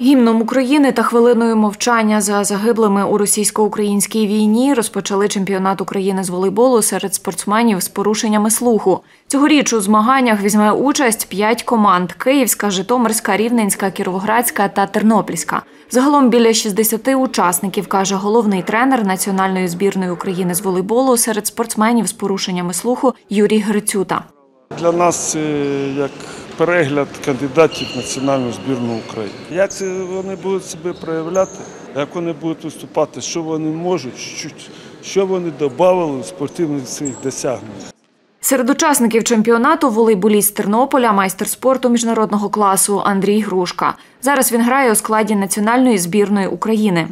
Гімном України та хвилиною мовчання за загиблими у російсько-українській війні розпочали чемпіонат України з волейболу серед спортсменів з порушеннями слуху. Цьогоріч у змаганнях візьме участь 5 команд – Київська, Житомирська, Рівненська, Кіровоградська та Тернопільська. Загалом біля 60 учасників, каже головний тренер національної збірної України з волейболу серед спортсменів з порушеннями слуху Юрій Грицюта. Для нас як перегляд кандидатів в національну збірну України. Як вони будуть себе проявляти, як вони будуть виступати, що вони можуть, що вони додали в спортивних своїх досягненнях. Серед учасників чемпіонату волейболіст Тернополя, майстер спорту міжнародного класу Андрій Грушка. Зараз він грає у складі національної збірної України.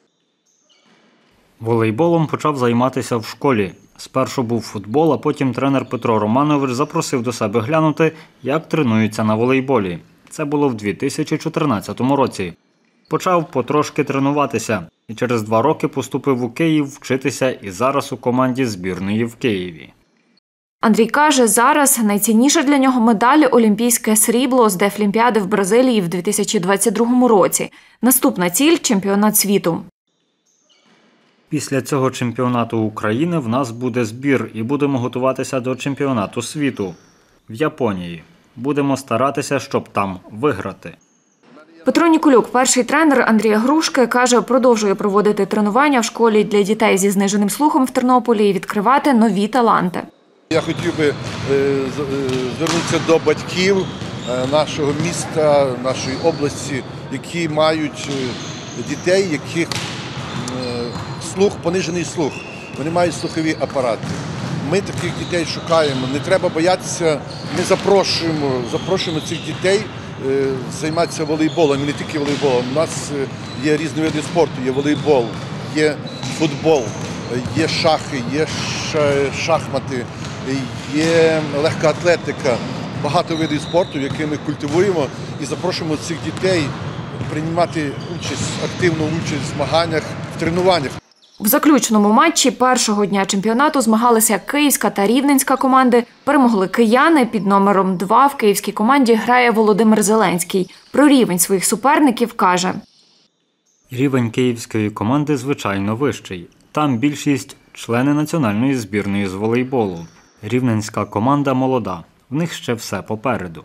Волейболом почав займатися в школі. Спершу був футбол, а потім тренер Петро Романович запросив до себе глянути, як тренуються на волейболі. Це було в 2014 році. Почав потрошки тренуватися і через 2 роки поступив у Київ вчитися і зараз у команді збірної в Києві. Андрій каже, зараз найцінніша для нього медаль – олімпійське срібло з Дефлімпіади в Бразилії в 2022 році. Наступна ціль – чемпіонат світу. Після цього чемпіонату України в нас буде збір і будемо готуватися до чемпіонату світу в Японії. Будемо старатися, щоб там виграти. Петро Ніколюк, перший тренер Андрія Грушки, каже, продовжує проводити тренування в школі для дітей зі зниженим слухом в Тернополі і відкривати нові таланти. Я хотів би звернутися до батьків нашого міста, нашої області, які мають дітей, яких понижений слух, вони мають слухові апарати. Ми таких дітей шукаємо, не треба боятися, ми запрошуємо цих дітей займатися волейболом, і не тільки волейболом. У нас є різні види спорту, є волейбол, є футбол, є шахи, є шахмати, є легка атлетика, багато видів спорту, які ми культивуємо і запрошуємо цих дітей приймати активну участь в змаганнях, в тренуваннях. В заключному матчі першого дня чемпіонату змагалися Київська та Рівненська команди. Перемогли кияни. Під номером 2 в київській команді грає Володимир Зеленський. Про рівень своїх суперників каже. Рівень київської команди, звичайно, вищий. Там більшість – члени національної збірної з волейболу. Рівненська команда молода. В них ще все попереду.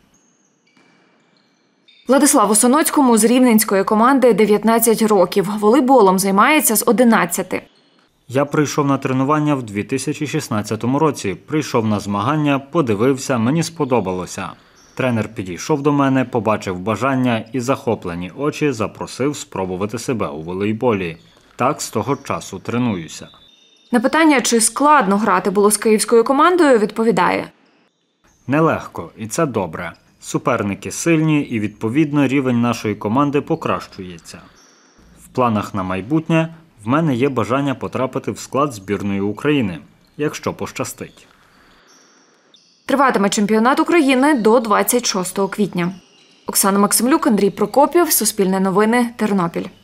Владиславу Соноцькому з рівненської команди 19 років. Волейболом займається з 11. Я прийшов на тренування в 2016 році. Прийшов на змагання, подивився, мені сподобалося. Тренер підійшов до мене, побачив бажання і захоплені очі запросив спробувати себе у волейболі. Так з того часу тренуюся. На питання, чи складно грати було з київською командою, відповідає. Нелегко, і це добре. Суперники сильні і, відповідно, рівень нашої команди покращується. В планах на майбутнє в мене є бажання потрапити в склад збірної України, якщо пощастить. Триватиме чемпіонат України до 26 квітня. Оксана Максимлюк, Андрій Прокопів, Суспільне новини, Тернопіль.